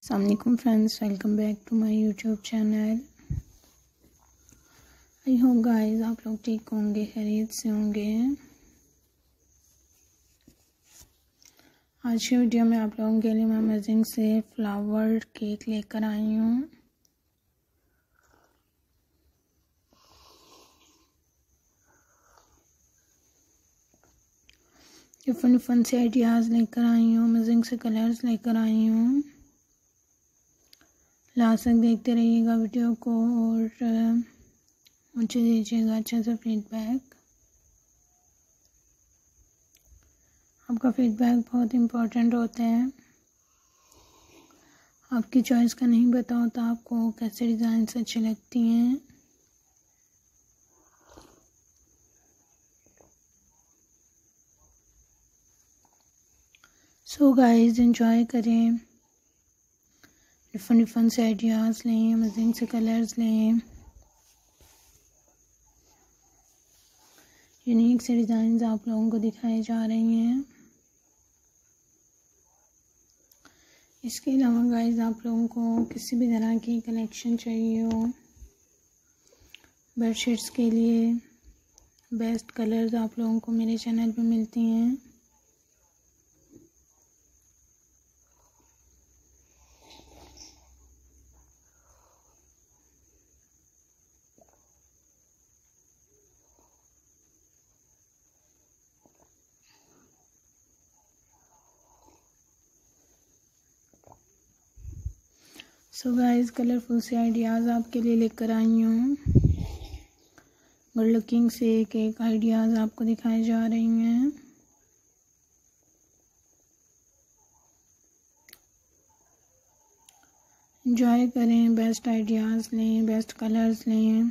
अस्सलामुअलैकुम friends, welcome back to my YouTube channel. I hope guys आप लोग ठीक होंगे, खैरियत से होंगे। आज की वीडियो में आप लोगों के लिए मैं अमेजिंग से फ्लावर केक लेकर आई हूँ। डिफरेंट से आइडियाज़ लेकर आई हूँ, अमेजिंग से कलर्स लेकर आई हूँ। लास्ट तक देखते रहिएगा वीडियो को और मुझे दीजिएगा अच्छा सा फीडबैक। आपका फीडबैक बहुत इम्पोर्टेंट होता है। आपकी चॉइस का नहीं पता होता आपको कैसे डिज़ाइंस अच्छी लगती हैं। सो गाइस एंजॉय करें, डिफरेंट से आइडियाज़ लें, अमेजिंग से कलर्स लें, यूनिक से डिज़ाइंस आप लोगों को दिखाए जा रही हैं। इसके अलावा गाइस आप लोगों को किसी भी तरह की कलेक्शन चाहिए हो, बेडशीट्स के लिए बेस्ट कलर्स आप लोगों को मेरे चैनल पे मिलती हैं। सो गाइस कलरफुल से आइडियाज़ आपके लिए लेकर आई हूँ। गुड लुकिंग से एक आइडियाज़ आपको दिखाई जा रही हैं। एंजॉय करें, बेस्ट आइडियाज़ लें, बेस्ट कलर्स लें।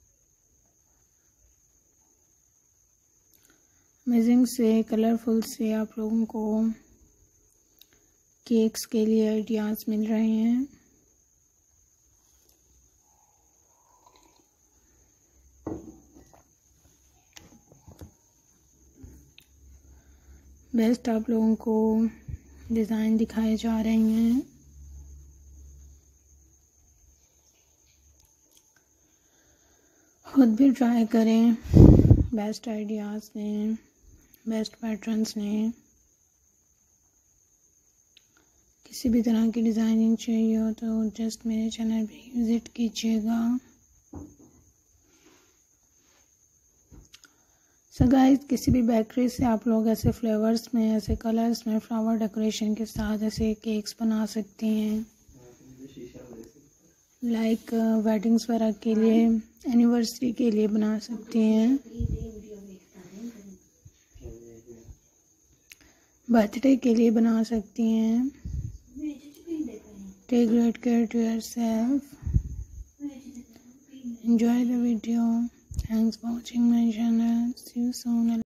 अमेजिंग से कलरफुल से आप लोगों को केक्स के लिए आइडियाज़ मिल रहे हैं। बेस्ट आप लोगों को डिज़ाइन दिखाए जा रहे हैं। खुद भी ट्राई करें, बेस्ट आइडियाज़ लें, बेस्ट पैटर्न्स लें। किसी भी तरह की डिज़ाइनिंग चाहिए हो तो जस्ट मेरे चैनल पे विज़िट कीजिएगा। सो गाइस किसी भी बेकरी से आप लोग ऐसे फ्लेवर्स में, ऐसे कलर्स में, फ्लावर डेकोरेशन के साथ ऐसे केक्स बना सकती हैं। लाइक वेडिंग्स वगैरह के लिए, एनिवर्सरी के लिए बना सकती हैं, बर्थडे के लिए बना सकती हैं। Take great care to yourself. Enjoy the video. Thanks for watching my channel. See you soon.